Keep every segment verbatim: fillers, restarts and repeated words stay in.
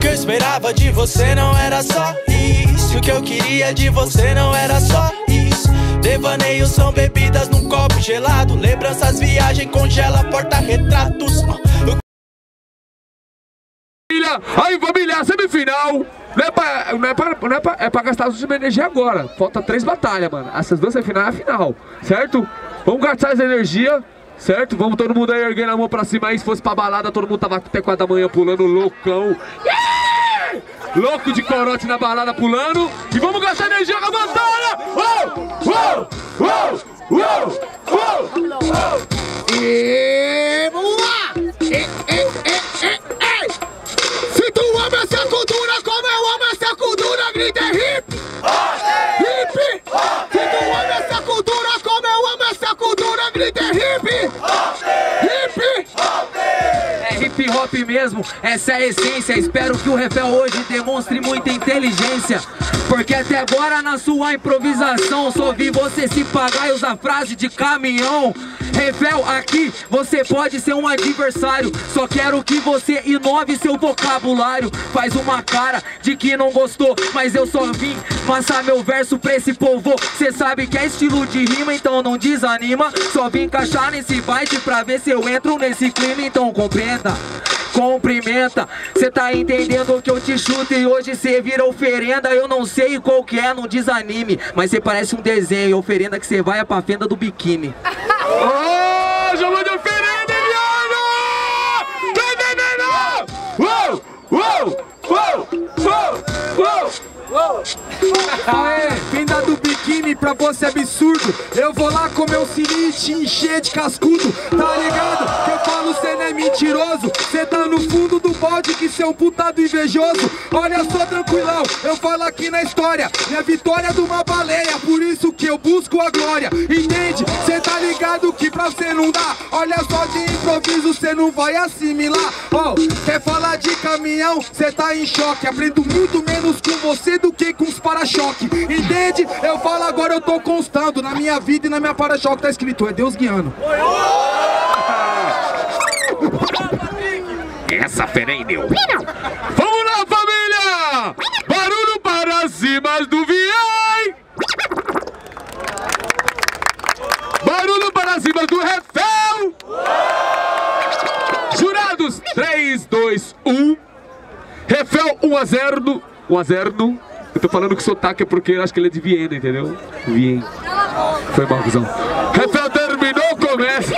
que eu esperava de você não era só isso. O que eu queria de você não era só isso. Devaneios são bebidas num copo gelado. Lembranças, viagem, congela, porta-retratos. Aí família, a semifinal não é pra, não é pra, não é pra, é pra gastar a última energia agora. Falta três batalhas, mano. Essas duas semifinais é a final, certo? Vamos gastar essa energia, certo? Vamos todo mundo aí erguendo a mão pra cima aí. Se fosse pra balada, todo mundo tava até quatro da manhã pulando loucão. Yeah! Louco de corote na balada pulando. E vamos gastar energia com a batalha! Uou! Uou! Uou! Uou! Uou! Uou! E vamos lá! E, e, e, e, e. Se tu ama essa cultura como eu amo essa cultura, grita é hip! Hip! Se tu ama essa cultura como eu amo essa cultura, grita é hip! Hip! É hip hop mesmo, essa é a essência. Espero que o Refel hoje demonstre muita inteligência, porque até agora na sua improvisação só vi você se pagar e usar frase de caminhão. Refel, aqui você pode ser um adversário, só quero que você inove seu vocabulário. Faz uma cara de que não gostou, mas eu só vim passar meu verso pra esse povo. Cê sabe que é estilo de rima, então não desanima. Só vim encaixar nesse baile pra ver se eu entro nesse clima, então compreenda. Cumprimenta, cê tá entendendo que eu te chuto e hoje cê vira oferenda. Eu não sei qual que é, não desanime, mas cê parece um desenho e oferenda que cê vai é pra fenda do biquíni. Oh, chamou de oferenda, viado! Vem, vem, vem, não! Uou! Uou! Uou! Uou! Uou! Aê, fenda do biquíni pra você é absurdo. Eu vou lá com meu sininho e te encher de cascudo. Tá ligado? Que eu falo cê não é mentiroso. Cê tá no fundo do balde que cê é um putado invejoso. Olha só tranquilão, eu falo aqui na história. Minha vitória é de uma baleia, por isso que eu busco a glória. Entende? Cê tá ligado que pra cê não dá. Olha só de improviso cê não vai assimilar. Ó, oh, quer falar de caminhão? Cê tá em choque. Aprendo muito menos com você do que com os para-choque. Entende? Eu falo agora, eu tô constando. Na minha vida e na minha para-choque tá escrito, é Deus guiando. Essa fera aí deu. Vamos lá, família! Barulho para cima do Viem! Barulho para cima do Refel! Jurados, três, dois, um. Refel, um a zero no... um a zero no... Eu tô falando que sotaque é porque eu acho que ele é de Viena, entendeu? Viem. Foi mal, cuzão. Refel terminou, começa.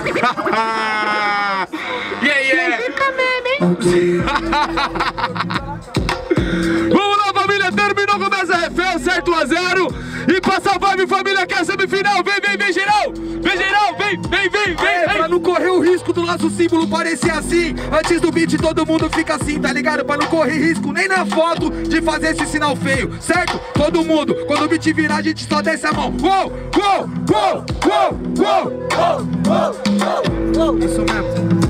Yeah, yeah. Vamos lá, família. Terminou, começa Refel, certo, um a zero. E passa a vibe, família, que é a semifinal. Vem, vem, vem, geral. Vem, geral, vem, vem, vem, vem. É, pra não correr o risco do nosso símbolo parecer assim. Antes do beat todo mundo fica assim, tá ligado? Pra não correr risco nem na foto de fazer esse sinal feio, certo? Todo mundo, quando o beat virar a gente só desce a mão. Uou, uou, uou, uou, uou, uou, uou, uou. Isso mesmo.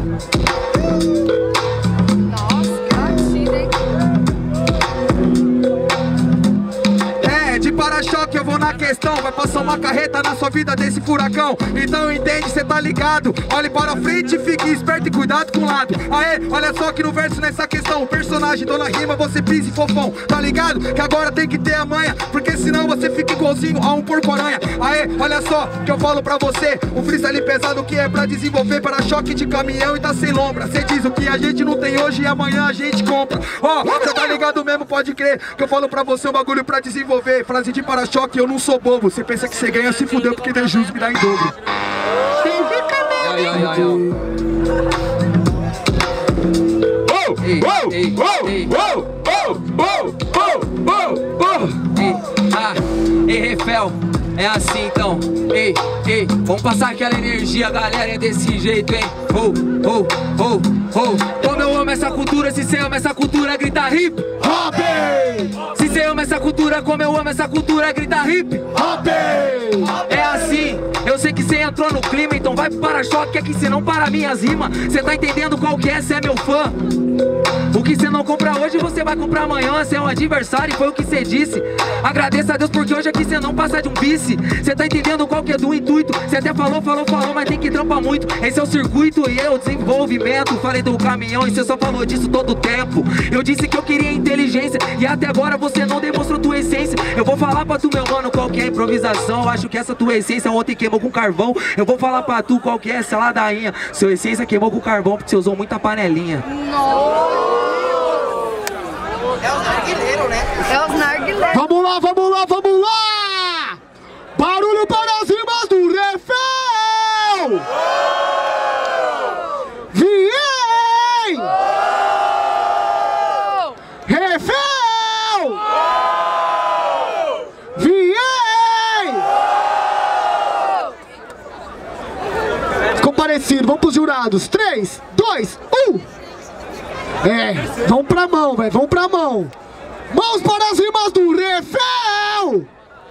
De para-choque eu vou na questão. Vai passar uma carreta na sua vida desse furacão. Então entende, cê tá ligado. Olhe para frente, fique esperto e cuidado com o lado. Aê, olha só que no verso nessa questão o personagem, dona rima, você pisa e fofão. Tá ligado? Que agora tem que ter a manha, porque senão você fica igualzinho a um porco-aranha. Aê, olha só que eu falo pra você. O freestyle pesado que é pra desenvolver para-choque de caminhão e tá sem lombra. Cê diz o que a gente não tem hoje e amanhã a gente compra. Ó, oh, cê tá ligado mesmo, pode crer. Que eu falo pra você um bagulho pra desenvolver. Frase de para-choque, eu não sou bobo. Você pensa que você ganha, se fudeu, porque tem juros me dá em dobro. Ai, ai, ai, Ei, uou, ei, uou, ei, uou, uou, uou, uou, uou, uou. Ei, ah, ei, Refel, é assim então. Ei, ei, vamos passar aquela energia, galera, é desse jeito, hein? Oh, oh, oh, oh. Como eu amo essa cultura, se cê ama essa cultura, grita hip hop! Se cê ama essa cultura como eu amo essa cultura, grita hip hop. É assim, eu sei que cê entrou no clima, então vai pro para-choque, que aqui cê não para minhas rimas. Cê tá entendendo qual que é, cê é meu fã. O que cê não compra hoje, você vai comprar amanhã. Cê é um adversário, foi o que cê disse. Agradeça a Deus porque hoje aqui cê não passa de um vice. Cê tá entendendo qual que é do intuito. Cê até falou, falou, falou, mas tem que trampar muito. Esse é o circuito e eu desenvolvimento. Falei do caminhão e cê só falou disso todo o tempo. Eu disse que eu queria inteligência e até agora você não demonstrou tua essência. Eu vou falar pra tu, meu mano, qual que é a improvisação. Eu acho que essa tua essência ontem queimou com carvão. Eu vou falar pra tu qual que é essa ladainha. Sua essência queimou com carvão porque você usou muita panelinha. É os narguileiros, né? É os narguileiros. Vamos lá, vamos lá, vamos lá! Barulho para as rimas do refrão! Viem! Refrão! Viem! Comparecido, vamos pros jurados. três, dois, um! É, vamos pra mão, velho, vamos pra mão. Mãos para as rimas do refrão.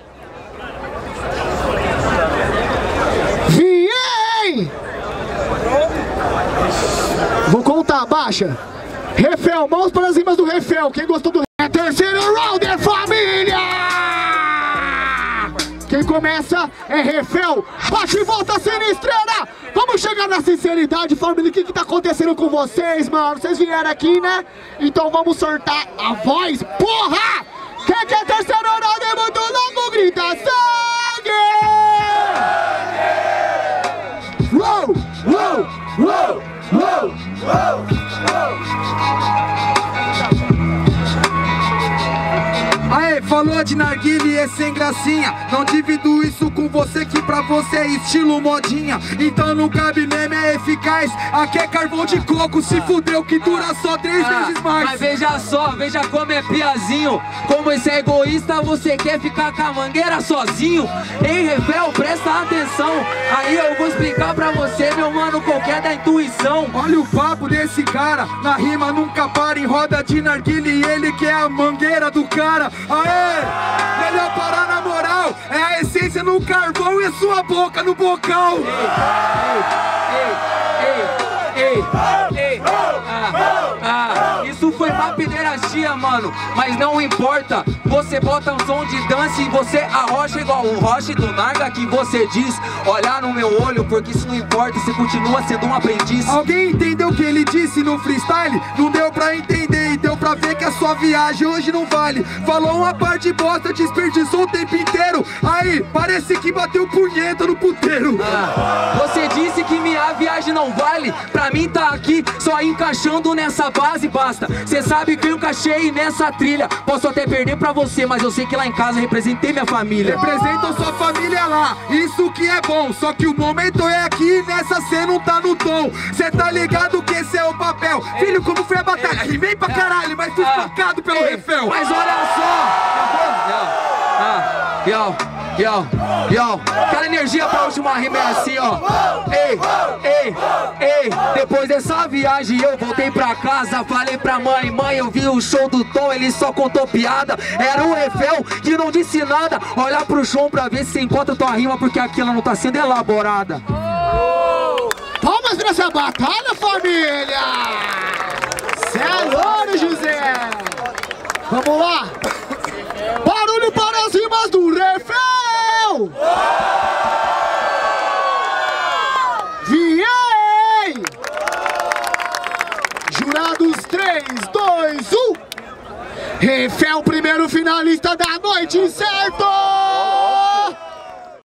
Viem. Vou contar, baixa. Refrão, mãos para as rimas do refrão. Quem gostou do é terceiro round, é família. Quem começa é refrão. Baixa e volta sinistreira. Vamos chegar na sinceridade, família. O que que tá acontecendo com vocês, mano? Vocês vieram aqui, né? Então vamos sortar a voz, porra! Quem que é terceiro round é muito longo, grita sangue! Uou, uou, uou, uou, uou, uou. Aê, falou de narguile é sem gracinha. Não divido isso com você que pra você é estilo modinha. Então não cabe meme, é eficaz. Aqui é carvão de coco, se fudeu que dura só três ah, vezes mais. Mas veja só, veja como é piazinho. Como esse é egoísta, você quer ficar com a mangueira sozinho. Ei, refrão, presta atenção. Aí eu vou explicar pra você, meu mano, qualquer da intuição. Olha o papo desse cara, na rima nunca para. Em roda de narguile e ele que é a mangueira do cara. Aê, melhor parar na moral. É a essência no carvão e a sua boca no bocal. Ei, ei, ei, ei, ei. Ah, ah, isso foi pra pederastia, mano. Mas não importa, você bota um som de dança e você arrocha igual o roche do Narga que você diz. Olhar no meu olho, porque isso não importa, você continua sendo um aprendiz. Alguém entendeu o que ele disse no freestyle? Não deu pra entender e deu pra ver que a sua viagem hoje não vale. Falou uma parte bosta, desperdiçou o tempo inteiro. Aí, parece que bateu punheta no puteiro. Ah, você disse que minha viagem não vale. Pra mim tá aqui, só encaixando nessa base basta. Cê sabe que eu encaixei nessa trilha. Posso até perder pra você, mas eu sei que lá em casa representei minha família. Representam sua família lá, isso que é bom. Só que o momento é aqui, nessa cê não tá no tom. Cê tá ligado que esse é o papel. Ei, filho, como foi a batalha? Ei, rimei pra caralho, mas fui espancado pelo ei, refrão. Mas olha só. Ah, yo, yo, yo. Aquela energia pra última rima é assim, ó. Ei, ei, ei. Depois dessa viagem eu voltei pra casa. Falei pra mãe, mãe, eu vi o show do Tom, ele só contou piada. Era um refrão que não disse nada. Olhar pro chão pra ver se você encontra tua rima, porque aquilo não tá sendo elaborada. Palmas pra essa batalha, família! Cê é louco, José! Vamos lá! Barulho para as rimas do refrão! Viem! Jurados três, dois, um! Refrão, primeiro finalista da noite, certo?